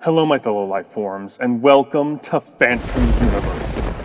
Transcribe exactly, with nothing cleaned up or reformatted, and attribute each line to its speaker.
Speaker 1: Hello, my fellow life forms, and welcome to Phant0m Universe.